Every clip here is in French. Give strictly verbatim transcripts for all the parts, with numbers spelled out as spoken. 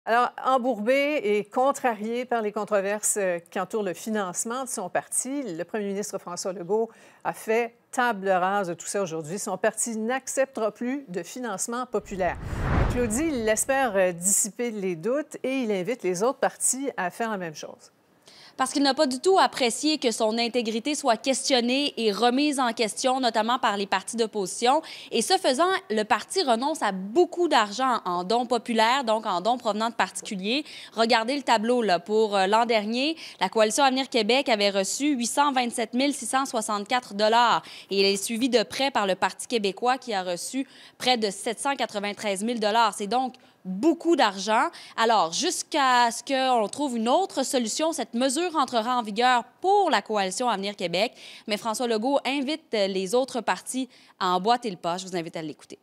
Alors, embourbé et contrarié par les controverses euh, qui entourent le financement de son parti, le premier ministre François Legault a fait table rase de tout ça aujourd'hui. Son parti n'acceptera plus de financement populaire. Claudie, il espère euh, dissiper les doutes et il invite les autres partis à faire la même chose. Parce qu'il n'a pas du tout apprécié que son intégrité soit questionnée et remise en question, notamment par les partis d'opposition. Et ce faisant, le parti renonce à beaucoup d'argent en dons populaires, donc en dons provenant de particuliers. Regardez le tableau, là. Pour euh, l'an dernier, la Coalition Avenir Québec avait reçu huit cent vingt-sept mille six cent soixante-quatre dollars. Et elle est suivie de près par le Parti québécois qui a reçu près de sept cent quatre-vingt-treize mille dollars. C'est donc beaucoup d'argent. Alors, jusqu'à ce qu'on trouve une autre solution, cette mesure entrera en vigueur pour la Coalition Avenir Québec. Mais François Legault invite les autres partis à emboîter le pas. Je vous invite à l'écouter.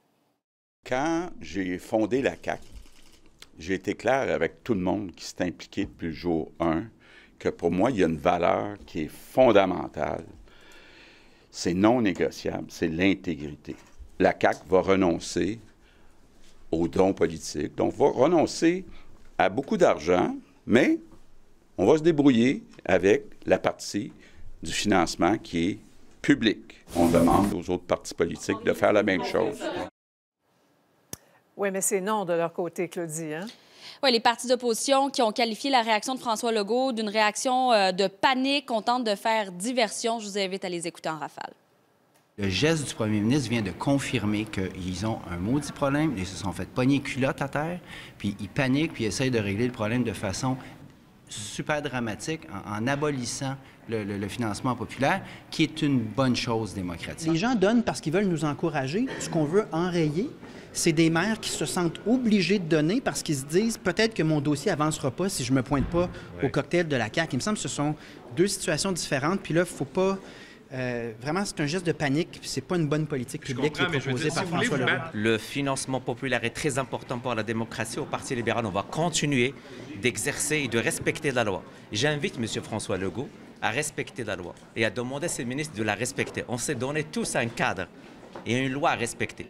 Quand j'ai fondé la C A Q, j'ai été clair avec tout le monde qui s'est impliqué depuis le jour un que pour moi, il y a une valeur qui est fondamentale. C'est non négociable, c'est l'intégrité. La C A Q va renoncer aux dons politiques. Donc, on va renoncer à beaucoup d'argent, mais on va se débrouiller avec la partie du financement qui est publique. On demande aux autres partis politiques de faire la même chose. Oui, mais c'est non de leur côté, Claudie, hein? Oui, les partis d'opposition qui ont qualifié la réaction de François Legault d'une réaction euh, de panique. On tente de faire diversion. Je vous invite à les écouter en rafale. Le geste du premier ministre vient de confirmer qu'ils ont un maudit problème. Ils se sont fait pogner culotte à terre, puis ils paniquent, puis ils essayent de régler le problème de façon super dramatique en, en abolissant le, le, le financement populaire, qui est une bonne chose démocratique. Les gens donnent parce qu'ils veulent nous encourager. Ce qu'on veut enrayer, c'est des maires qui se sentent obligés de donner parce qu'ils se disent peut-être que mon dossier avancera pas si je me pointe pas au cocktail de la C A Q. Il me semble que ce sont deux situations différentes. Puis là, il ne faut pas... Euh, vraiment, c'est un geste de panique, puis c'est pas une bonne politique publique qui est proposée par François Legault. Le financement populaire est très important pour la démocratie. Au Parti libéral, on va continuer d'exercer et de respecter la loi. J'invite M. François Legault à respecter la loi et à demander à ses ministres de la respecter. On s'est donné tous un cadre et une loi à respecter.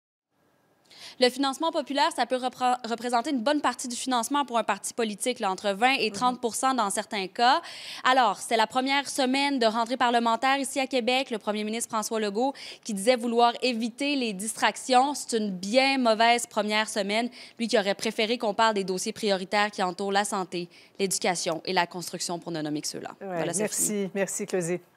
Le financement populaire, ça peut repr- représenter une bonne partie du financement pour un parti politique, là, entre vingt et trente dans certains cas. Alors, c'est la première semaine de rentrée parlementaire ici à Québec. Le premier ministre François Legault qui disait vouloir éviter les distractions. C'est une bien mauvaise première semaine. Lui qui aurait préféré qu'on parle des dossiers prioritaires qui entourent la santé, l'éducation et la construction, pour ne nommer que ceux-là. Ouais, voilà, merci, merci, Claudie.